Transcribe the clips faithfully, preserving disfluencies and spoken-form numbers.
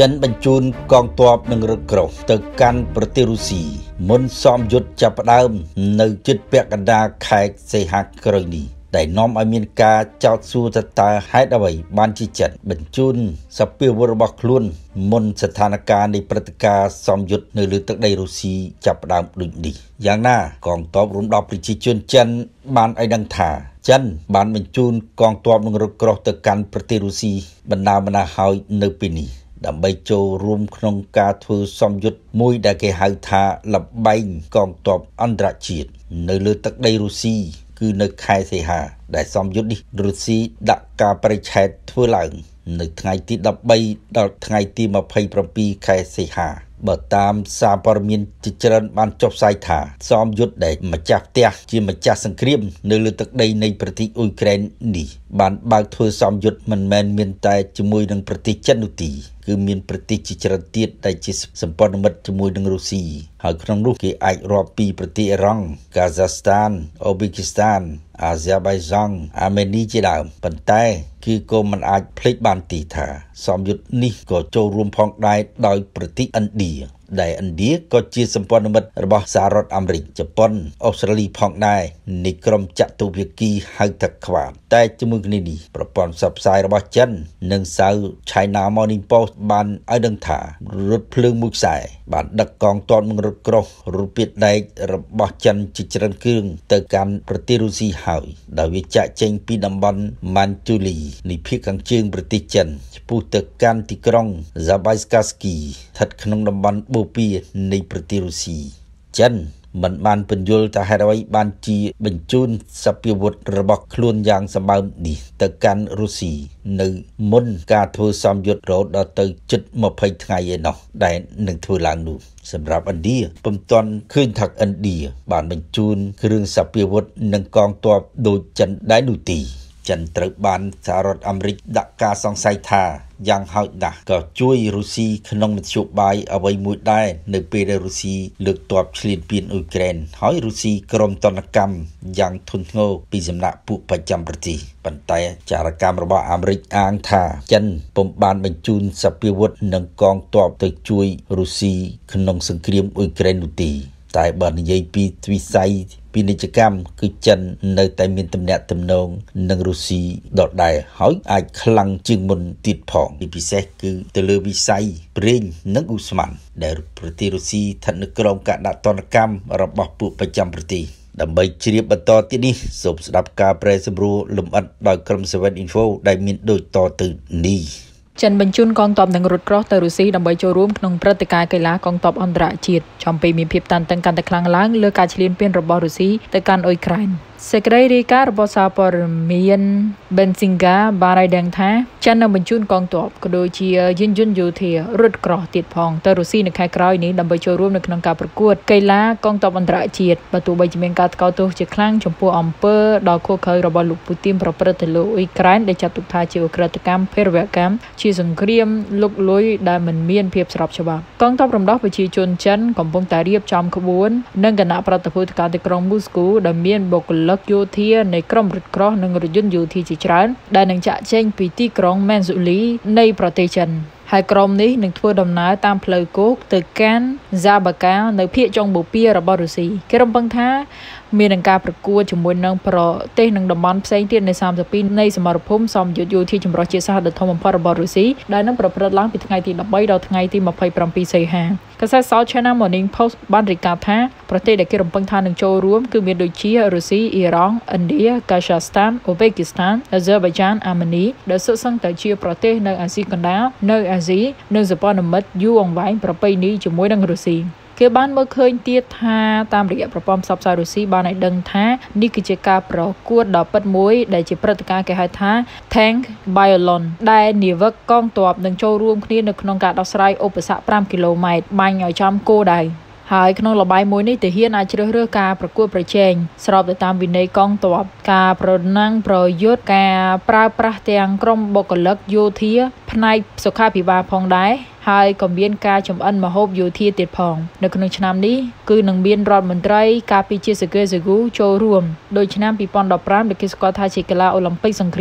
ចិនបញ្ជូនកងទ័ពនិងរថក្រោះទៅកាន់ប្រទេសរុស្ស៊ីមុនសមយុទ្ធចាប់ផ្ដើមនៅជិតពាក់កណ្ដាលខែសីហាក្រោយនេះដែលនាំឲ្យមានការចោទសួរថាតើហេតុអ្វីបានជាចិនបញ្ជូនសព្វាវុធរបស់ខ្លួនមុនស្ថានភាពនៃព្រឹត្តិការណ៍សមយុទ្ធនៅលើទឹកដីរុស្ស៊ីចាប់ផ្ដើមដូចនេះយ៉ាងណាកងទ័ពរំដោះប្រជាជនចិនបានឲ្យដឹងថាចិនបានបញ្ជូនកងទ័ពនិងរថក្រោះទៅកាន់ប្រទេសរុស្ស៊ីបណ្ដាបណ្ដាហើយនៅពេលនេះដើម្បីចូលរួមក្នុងការធ្វើសមយុទ្ធមួយដែលគេហៅថាលបែងកងទ័ពអន្តរជាតិនៅលើទឹកដីរុស្ស៊ីគឺនៅខែសីហាដែលសមយុទ្ធនេះរុស្ស៊ីដាក់ការបរិច្ឆេទធ្វើឡើងនៅថ្ងៃទីដប់បីដល់ថ្ងៃទីម្ភៃប្រាំពីរខែសីហាបើតាមសារព័ត៌មានជាច្រើនបានចុះផ្សាយថាសមយុទ្ធដែលម្ចាស់ផ្ទះជាម្ចាស់សង្គ្រាមនៅលើទឹកដីនៃប្រទេសអ៊ុយក្រែននេះបានបើកធ្វើសមយុទ្ធមិនមែនមានតែជាមួយនឹងប្រទេសចិននោះទេគឺមានប្រទេសជាច្រើនទៀតដែលជាសម្ព័ន្ធមិត្តជាមួយនឹងរុស្ស៊ីហើយក្នុងនោះគេអាចរាប់ពីប្រទេសអ៊ីរ៉ង់កាហ្សាស្ថានអូប៊ីគីស្ថានអាហ្សេបៃហ្សង់អាមេនីជាដើមប៉ុន្តែគឺក៏មិនអាចភ្លេចបានទីថាសមយុទ្ធនេះក៏ចូលរួមផងដែរដោយប្រទេសឥណ្ឌាដែលឥណ្ឌាក៏ជាសម្ព័ន្ធមិត្តរបស់សហរដ្ឋអាមេរិកជប៉ុនអូស្ត្រាលីផងដែរនៃក្រុមចតុភាគីហៅថាខ្វាតតែជាមួយគ្នានេះប្រព័ន្ធផ្សព្វផ្សាយរបស់ចិននិងសៅ China Morning Post បានឲ្យដឹងថារថភ្លើងមួយខ្សែបានដឹកកងទ័ពនិងរថក្រោះរូបៀតដែករបស់ចិនជាច្រើនគ្រឿងទៅកាន់ប្រទេសរុស្ស៊ីហើយដោយវាចាក់ចេញពីតំបន់ Manchuria នៃភាគខាងជើងប្រទេសចិនឆ្ពោះទៅកាន់ទីក្រុង Zabayskarsky ស្ថិតក្នុងតំបន់បូព៌ានៃប្រទេសរុស្ស៊ីចិនមិនបានពន្យល់ថាហេតុអ្វីបានជាបញ្ជូនសព្វាវុធរបស់ខ្លួនយ៉ាងសម្បើមនេះទៅកាន់រុស្ស៊ីនៅមុនការធ្វើសមយុទ្ធរហូតដល់ទៅជិតម្ភៃថ្ងៃឯណោះដែលនឹងធ្វើឡើងនោះសម្រាប់ឥណ្ឌាពុំទាន់ឃើញថាឥណ្ឌាបានបញ្ជូនគ្រឿងសព្វាវុធនិងកងទ័ពដូចចិនដែរនោះទេចិនត្រូវបានសហរដ្ឋអាមេរិកដាក់ការសង្ស័យថាយ៉ាងហោចណាស់ក៏ជួយរុស្ស៊ីក្នុងមធ្យោបាយអ្វីមួយដែរនៅពេលដែលរុស្ស៊ីលើកទ័ពឈ្លានពានអ៊ុយក្រែនហើយរុស្ស៊ីក្រុមទណ្ឌកម្មយ៉ាងធ្ងន់ធ្ងរពីសំណាក់ពួកប្រចាំប្រទេសប៉ុន្តែចារកម្មរបស់អាមេរិកអាងថាចិនពុំបានបញ្ជូនសព្វាវុធនិងកងទ័ពទៅជួយរុស្ស៊ីក្នុងសង្គ្រាមអ៊ុយក្រែននោះទេតែបើនិយាយពីវិស័យពាណិជ្ជកម្មគឺចិននៅតែមានទំនាក់ទំនងនឹងរុស្ស៊ីដដែលហើយអាចខ្លាំងជាងមុនទៀតផងពីពិសេសគឺទៅលើវិស័យប្រេងនិងឧស្ម័នដែលប្រទេសរុស្ស៊ីស្ថិតនៅក្រោមការដាក់ទណ្ឌកម្មរបស់ពួកប្រចាំប្រទេសដើម្បីជ្រាបបន្តទៀតនេះសូមស្ដាប់ការប្រែសម្រួលលម្អិតដោយក្រុម Seven Info ដែលមានដូចតទៅនេះចិនបញ្ជូនកងទ័ពនិងរថក្រោះទៅរុស្ស៊ីដើម្បីចូលរួមក្នុងព្រឹត្តិការណ៍កីឡាកងទ័ពអន្តរជាតិចំពេលមានភាពតានតឹងកាន់តែខ្លាំងឡើងលើការឈ្លានពានរបស់រុស្ស៊ីទៅកាន់អ៊ុយក្រែនសេចក្តីរាយការណ៍របស់សារព័ត៌មាន Benzinga បានឲ្យដឹងថាចិននឹងបញ្ជូនកងទ័ពក៏ដូចជាយានយន្តយោធារថក្រោះទៀតផងទៅរុស្ស៊ីនៅខែក្រោយនេះដើម្បីចូលរួមនៅក្នុងការប្រកួតកីឡាកងទ័ពអន្តរជាតិបើទោះបីជាមានការថ្កោលទោសជាខ្លាំងចំពោះអំពើដ៏ឃោរឃៅរបស់លោកពូទីនប្រព្រឹត្តទៅលើអ៊ុយក្រែនដែលចាត់ទុកថាជាឧក្រិដ្ឋកម្មភេរវកម្មជាសង្គ្រាមលុកលុយដែលមិនមានភាពស្របច្បាប់កងទ័ពរំដោះប្រជាជនចិនកំពុងតែរៀបចំក្បួននិងគណៈប្រតិភូទៅកាន់ទីក្រុងមូស្គូដែលមានបុគ្គលិកយោធានៃក្រុមរថក្រោះនិងរថយន្តយោធាជាច្រើនដែលនឹងចាក់ចេញពីទីក្រុងមែនស៊ូលីនៃប្រទេសចិនហើយក្រុមនេះនឹងធ្វើដំណើរតាមផ្លូវគោកទៅកាន់ហ្សាបាកានៅភាគចុងបូព៌ារបស់រុស្ស៊ីគេរំពឹងថាមាននឹងការប្រកួតជាមួយនឹងប្រទេសនិងតំបន់ផ្សេងទៀតនៃសាមសិបពីរនៃសមរភូមិសមយុទ្ធយោធាចម្រុះជាតិសាសន៍ដ៏ធំបំផុតរបស់រុស្ស៊ីដែលនឹងប្រព្រឹត្តឡើងពីថ្ងៃទីដប់បីដល់ថ្ងៃទីម្ភៃប្រាំពីរសីហាកាសែត South China Morning Post បានរាយការណ៍ថាប្រទេសដែលគេរំពឹងថានឹងចូលរួមគឺមានដូចជារុស្ស៊ីអ៊ីរ៉ង់ឥណ្ឌាកាហ្សាស្ថានអូបេគីស្ថានអាហ្សេបៃចានអាមេនីដែលសុទ្ធសឹងតែជាប្រទេសនៅអាស៊ីកណ្ដាលនៅអាស៊ីនិងសម្ព័ន្ធមិត្តយូរអង្វែងប្រពៃណីជាមួយនឹងរុស្ស៊ីគេបានមើលឃើញទៀតថាតាមរយៈប្រព័ន្ធផ្សព្វផ្សាយរុស្ស៊ីបានឲ្យដឹងថានេះគឺជាការប្រកួតដ៏ពិតមួយដែលជាព្រឹត្តិការណ៍គេហៅថា Tank Biathlon ដែលនាវិកកងទ័ពនឹងចូលរួមគ្នានៅក្នុងការដោះស្រាយឧបសគ្គប្រាំគីឡូម៉ែត្របាញ់ឲ្យចំគោលដៅហើយក្នុងល្បែងមួយនេះទាហានអាចជ្រើសរើសការប្រកួតប្រជែងស្របទៅតាមវិន័យកងទ័ពការប្រណាំងប្រយុទ្ធការប្រើប្រាស់ទាំងក្រុមបុគ្គលិកយោធាផ្នែកសុខាភិបាលផងដែរហើយក៏មានការចម្អិនម្ហូបយោធាទៀតផងនៅក្នុងឆ្នាំនេះគឺនឹងមានរដ្ឋមន្ត្រីការពារជាតិសេហ្គេសេហ្គូចូលរួមដោយឆ្នាំពីរពាន់ដប់ប្រាំដែលគេស្គាល់ថាជាកីឡាអូឡ িম্প ិកសង្គ្រាម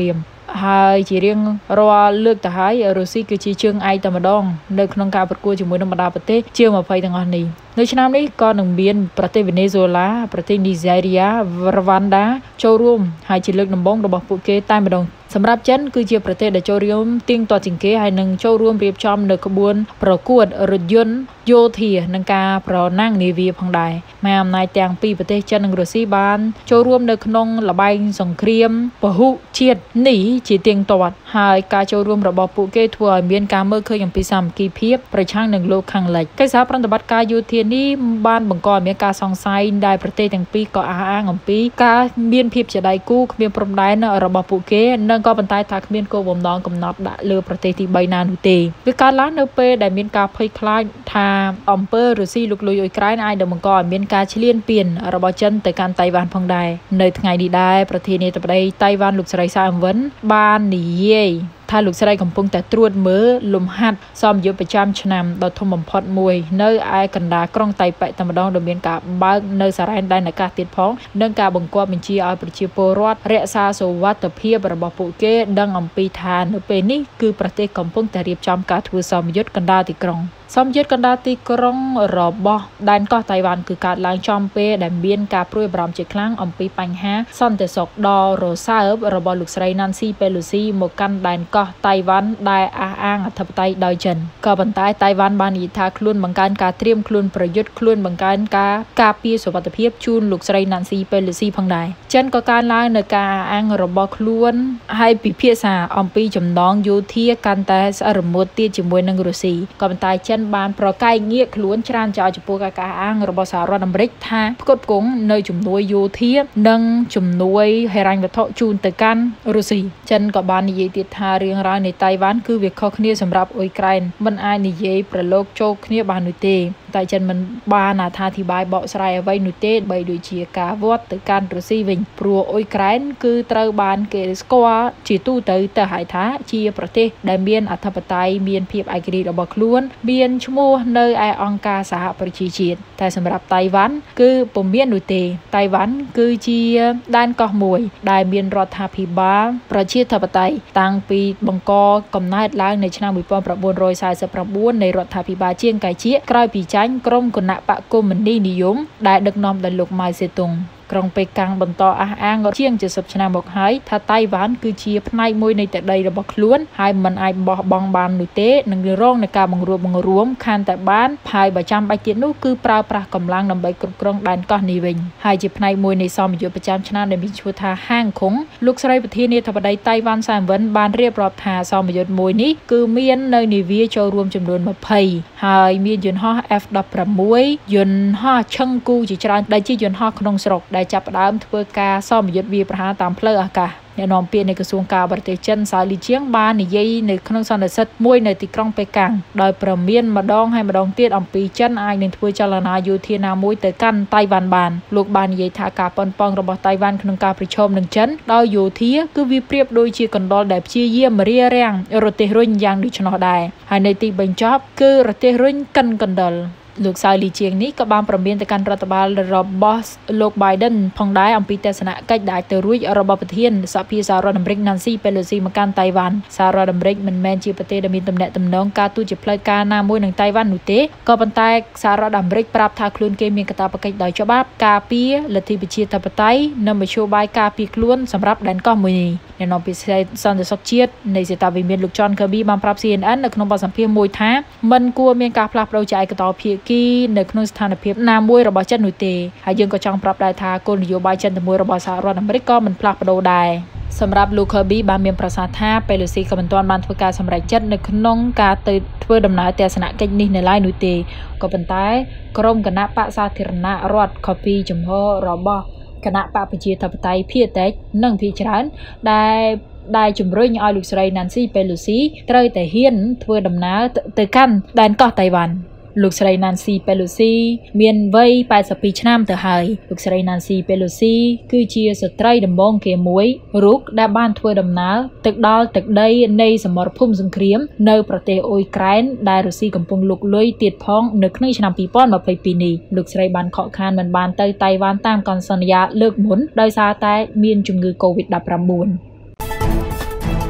ហើយជារៀងរាល់លើកទៅហើយរុស្ស៊ីគឺជាជើងឯកតែម្ដងនៅក្នុងការប្រកួតជាមួយនឹងបណ្ដាប្រទេសជាង20ទាំងអស់នេះនៅឆ្នាំនេះក៏នឹងមានប្រទេសវេណេស៊ុយឡាប្រទេសនីហ្សេរីយ៉ារ៉ាវ៉ាន់ដាចូលរួមហើយជាលើកដំបូងរបស់ពួកគេតែម្ដងសម្រាប់ចិនគឺជាប្រទេសដែលចូលរួមទៀងទាត់ជាងគេហើយនឹងចូលរួមរៀបចំនៅក្បួនប្រកួតរថយន្តយោធានិងការប្រណាំងនាវាផងដែរម៉ែអំណាចទាំងពីរប្រទេសចិននិងរុស្ស៊ីបានចូលរួមនៅក្នុងល្បែងសង្គ្រាមពហុជាតិនេះជាទៀងទាត់ហើយការចូលរួមរបស់ពួកគេធ្វើឲ្យមានការមើលឃើញអំពីសាមគ្គីភាពប្រឆាំងនឹងលោកខាងលិចកិច្ចសហប្រតិបត្តិការយោធានេះបានបង្កឲ្យមានការសង្ស័យដែលប្រទេសទាំងពីរក៏អះអាងអំពីការមានភាពជាដៃគូគ្មានព្រំដែនរបស់ពួកគេនិងក៏ប៉ុន្តែថាគ្មានគោលបំណងកំណត់ដាក់លើប្រទេសទី3ណានោះទេវាកើតឡើងនៅពេលដែលមានការភ័យខ្លាចថាអំពើរុស្ស៊ីលុកលុយអ៊ុយក្រែនអាចនឹងបង្កឲ្យមានការឈ្លានពានរបស់ចិនទៅកាន់តៃវ៉ាន់ផងដែរនៅថ្ងៃនេះដែរប្រធានាធិបតីតៃវ៉ាន់លោកស្រីសាអឹមវិនបាននិយាយថាលោកស្រីកំពុងតែត្រួតមើលលំហាត់សមយុទ្ធប្រចាំឆ្នាំដ៏ធំបំផុតមួយនៅឯកណ្ដាលក្រុងតៃប៉េតែម្ដងដែលមានការបើកនៅសារ៉ែនដែនអាកាសទៀតផងនិងការបង្គាប់បញ្ជាឲ្យប្រជាពលរដ្ឋរក្សាសុវត្ថិភាពរបស់ពួកគេដឹងអំពីថានៅពេលនេះគឺប្រទេសកំពុងតែរៀបចំការធ្វើសមយុទ្ធកណ្ដាលទីក្រុងសម្យុទ្ធកណ្ដាលទីក្រុងរបស់ដែនកោះតៃវ៉ាន់គឺកើតឡើងចំពេលដែលមានការព្រួយបារម្ភជាខ្លាំងអំពីបញ្ហាសន្តិសុខដ៏រសើបរបស់លោកស្រី Nancy Pelosi មកកាន់ដែនកោះតៃវ៉ាន់ដែលអះអាងអធិបតេយ្យដោយចិនក៏ប៉ុន្តែតៃវ៉ាន់បាននិយាយថាខ្លួនបង្កើនការត្រៀមខ្លួនប្រយុទ្ធខ្លួនបង្កើនការការពារសុវត្ថិភាពជូនលោកស្រី Nancy Pelosi ផងដែរចិនក៏កើនឡើងនៅការអះអាងរបស់ខ្លួនហើយពិភាក្សាអំពីចំណងយោធាកាន់តែស្អិតរមួតទៀតជាមួយនឹងរុស្ស៊ីក៏ប៉ុន្តែចិនបានប្រកែកងាកខ្លួនច្រើនចោលចំពោះការកះអាងរបស់សហរដ្ឋអាមេរិកថាផ្គត់ផ្គង់នៅជំនួយយោធានិងជំនួយហិរញ្ញវត្ថុជូនទៅកាន់រុស្ស៊ីចិនក៏បាននិយាយទៀតថារឿងរ៉ាវនៃតៃវ៉ាន់គឺវាខុសគ្នាសម្រាប់អ៊ុយក្រែនមិនអាចនិយាយប្រឡូកចូលគ្នាបាននោះទេតែចិនមិនបានអត្ថាធិប្បាយបកស្រាយអ្វីនោះទេបីដូចជាការវាត់ទៅកាន់រុស្ស៊ីវិញព្រោះអ៊ុយក្រែនគឺត្រូវបានគេស្គាល់ជាទូទៅទៅហើយថាជាប្រទេសដែលមានអធិបតេយ្យមានភាពឯករាជ្យរបស់ខ្លួនមានឈ្មោះនៅឯអង្គការសហប្រជាជាតិតែសម្រាប់តៃវ៉ាន់គឺពុំមាននោះទេតៃវ៉ាន់គឺជាដែនកោះមួយដែលមានរដ្ឋាភិបាលប្រជាធិបតេយ្យតាំងពីបង្កកំណើតឡើងនៅឆ្នាំnineteen forty-nineនៃរដ្ឋាភិបាលជាងកៃជៀក្រោយពីចាញ់ក្រុមគណៈបកកុម្មុយនីនិយមដែលដឹកនាំដោយលោកម៉ៅសេតុងក្រុងប៉េកាំងបន្តអះអាងជាងseventyឆ្នាំមកហើយថាតៃវ៉ាន់គឺជាផ្នែកមួយនៃទឹកដីរបស់ខ្លួនហើយមិនអាចបោះបង់បាននោះទេនឹងរងនឹងការបង្រួបបង្រួមខានតែបានហើយបើចាំបាច់ទៀតនោះគឺប្រើប្រាស់កម្លាំងដើម្បីគ្រប់គ្រងដែនកោះនេះវិញហើយជាផ្នែកមួយនៃសមយុទ្ធប្រចាំឆ្នាំដែលមានឈ្មោះថាហាងខុងលោកស្រីប្រធានាធិបតីតៃវ៉ាន់សាមវិនបានរៀបរាប់ថាសមយុទ្ធមួយនេះគឺមាននៅនាវាចូលរួមចំនួនtwentyហើយមានយន្តហោះ F sixteen យន្តហោះឈឹងគូជាច្រើនដែលជាយន្តហោះក្នុងស្រុកដែលចាប់ផ្ដើមធ្វើការសមយុទ្ធវាប្រហារតាមផ្លូវអាកាសអ្នកនាំពាក្យនៃក្រសួងការបរទេសចិនសាលីជាងបាននិយាយនៅក្នុងសន្និសីទមួយនៅទីក្រុងប៉េកាំងដោយប្រមានម្ដងហើយម្ដងទៀតអំពីចិនអាចនឹងធ្វើចលនាយោធាណាមួយទៅកាន់តៃវ៉ាន់បានលោកបាននិយាយថាការប៉ុនប៉ងរបស់តៃវ៉ាន់ក្នុងការប្រឈមនឹងចិនដោយយោធាគឺវាប្រៀបដូចជាកណ្ដុរដែលព្យាយាមរារាំងរទេះរុញយ៉ាងដូច្នោះដែរហើយនៅទីបញ្ចប់គឺរទេះរុញកិនកណ្ដុរលោកសាវលីជាងនេះក៏បានប្រមានទៅកាន់រដ្ឋបាលរបស់លោក Biden ផងដែរអំពីទស្សនកិច្ចដែលទៅរួចរបស់ប្រធានសហភាពសហរដ្ឋអាមេរិក Nancy Pelosi មកកាន់តៃវ៉ាន់សហរដ្ឋអាមេរិកមិនមែនជាប្រទេសដែលមានទំនាក់ទំនងការទូតជាផ្លូវការណាមួយនឹងតៃវ៉ាន់នោះទេក៏ប៉ុន្តែសហរដ្ឋអាមេរិកប្រាប់ថាខ្លួនគេមានកាតព្វកិច្ចដោយច្បាប់ការពារលទ្ធិប្រជាធិបតេយ្យនិងមធ្យោបាយការពារខ្លួនសម្រាប់ដែនកោះមួយនេះអ្នកនាំពាក្យសន្តិសុខជាតិនៃសេតាវិមានលោក John Kirby បានប្រាប់ C N N នៅក្នុងបទសម្ភាសន៍មួយថាមិនគួរមានការផ្លាស់ប្ដូរជាឯកតោភាគីនៅក្នុងស្ថានភាពណាមួយរបស់ចិននោះទេហើយយើងក៏ចង់ប្រាប់ដែរថាគោលនយោបាយចិនតែមួយរបស់សហរដ្ឋអាមេរិកក៏មិនផ្លាស់ប្ដូរដែរសម្រាប់លោក Kirby បានមានប្រសាសន៍ថា Pelosi ក៏មិនទាន់បានធ្វើការសម្រេចចិត្តនៅក្នុងការទៅធ្វើដំណើរទស្សនកិច្ចនេះនៅឡើយនោះទេក៏ប៉ុន្តែក្រុមគណៈបក្សសាធារណរដ្ឋខុសពីជំហររបស់គណៈបកប្រជាធិបតេយ្យភាគតិចនិងភាគច្រើនដែលដែលជំរុញឲ្យលោកស្រី Nancy Pelosi ត្រូវតែហ៊ានធ្វើដំណើរទៅកាន់ដែនកោះតៃវ៉ាន់លោកស្រី Nancy Pelosi មានវ័យeighty-twoឆ្នាំទៅហើយលោកស្រី Nancy Pelosi គឺជាស្ត្រីដំបងគេមួយរូបដែលបានធ្វើដំណើរទៅដល់ទឹកដីនៃសមរភូមិសង្គ្រាមនៅប្រទេសអ៊ុយក្រែនដែលរុស្ស៊ីកំពុងលុកលុយទៀតផងនៅក្នុងឆ្នាំtwenty twenty-twoនេះលោកស្រីបានខកខានមិនបានទៅតៃវ៉ាន់តាមកណ្ដាសន្យាលើកមុនដោយសារតែមានជំងឺ COVID nineteen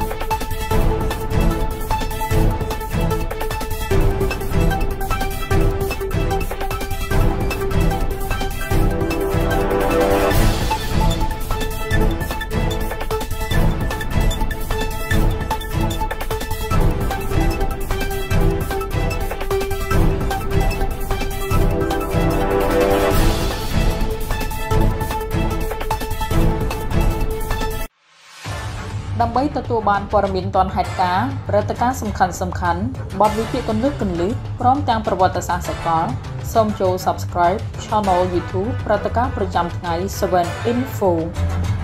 ដើម្បីទទួលបានព័ត៌មានទាន់ហេតុការណ៍ព្រឹត្តិការណ៍សំខាន់សំខាន់បទវិភាគគន្លឹះគន្លឹះព្រមទាំងប្រវត្តិសាស្ត្រសកលសូមចូល Subscribe Channel YouTube ព្រឹត្តិការណ៍ប្រចាំថ្ងៃ seven Info